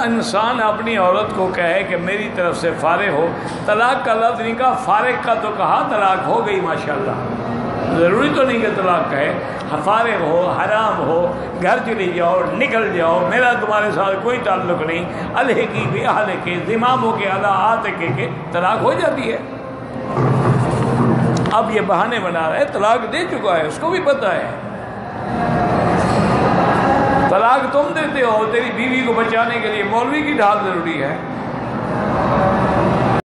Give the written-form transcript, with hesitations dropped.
इंसान अपनी औरत को कहे कि मेरी तरफ से फारिग हो, तलाक का लफ्ज़ नहीं कहा, फारिग का तो कहा, तलाक हो गई माशाल्लाह। ज़रूरी तो नहीं कि तलाक कहे, फारिग हो, हराम हो, घर चली जाओ, निकल जाओ, मेरा तुम्हारे साथ कोई ताल्लुक़ नहीं, अलह की भी आहले के ज़िमामों के अला आत के तलाक हो जाती है। अब ये बहाने बना रहा है, तलाक दे चुका है, उसको भी पता है। तलाक तुम देते हो, तेरी बीवी को बचाने के लिए मौलवी की ढाल ज़रूरी है।